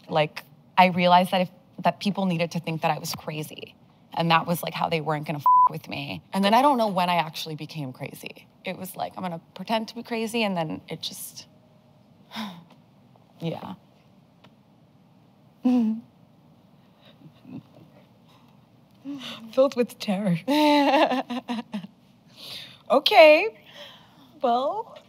Like, I realized that people needed to think that I was crazy. And that was like how they weren't gonna with me. And then I don't know when I actually became crazy. It was like, I'm gonna pretend to be crazy, and then it just, yeah. Filled with terror. Okay, well,